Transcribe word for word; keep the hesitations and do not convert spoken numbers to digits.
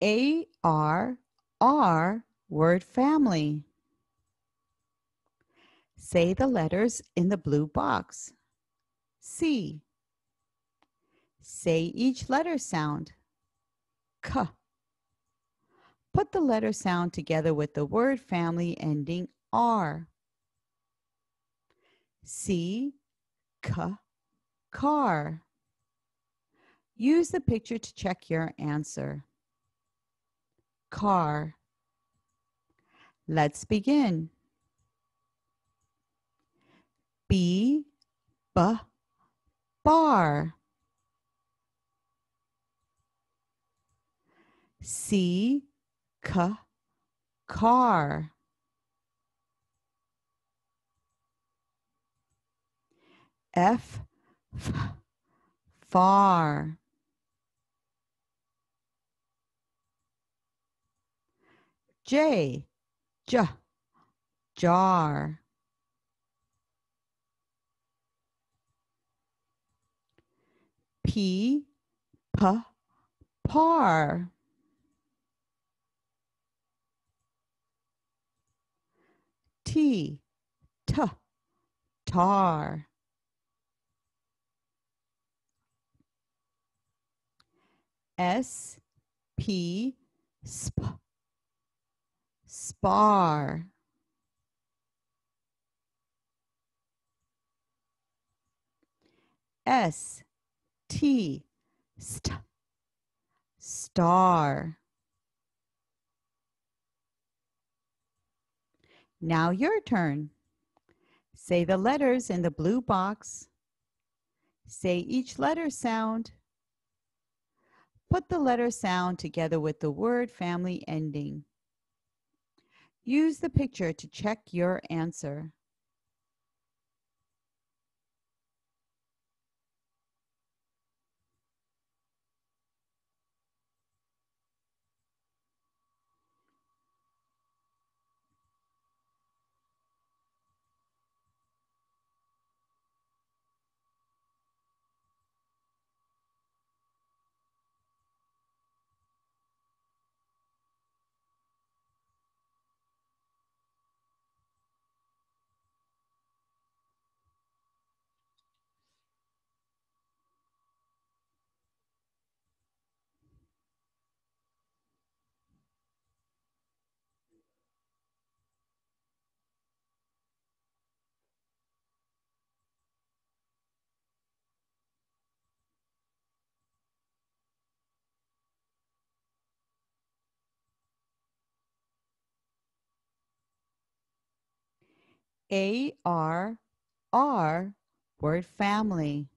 A R R word family. Say the letters in the blue box. C. Say each letter sound. K. Put the letter sound together with the word family ending R. C. K. Car. Use the picture to check your answer. Car. Let's begin. B. B. Bar. C. K. Car. F. F. Far. J. J. Jar. P. P. Par. T. T. Tar. S. P. Sp. Spar. S. T. St. Star. Now your turn. Say the letters in the blue box. Say each letter sound. Put the letter sound together with the word family ending. Use the picture to check your answer. A R R word family.